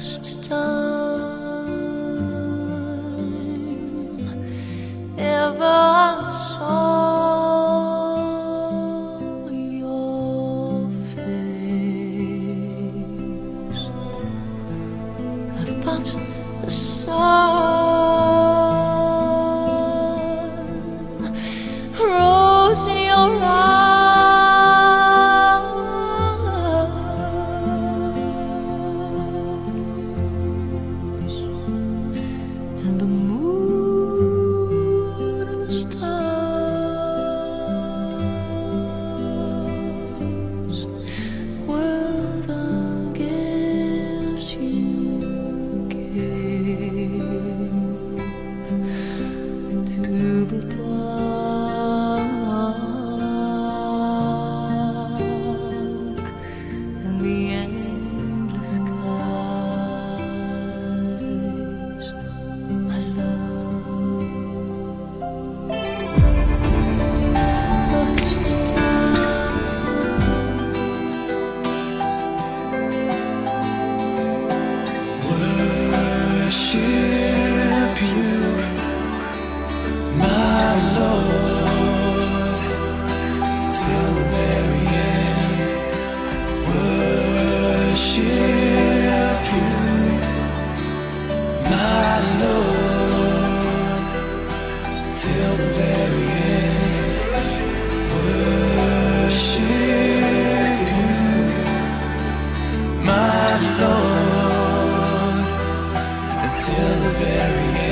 first time ever I saw your face, I thought the sun rose in your eyes. And the moon and the stars were the gifts you gave to the dark and the endless skies. My love, first time. Worship you, my Lord, till the very end. Worship you, my Lord, till the very end. Worship you, my Lord, until the very end.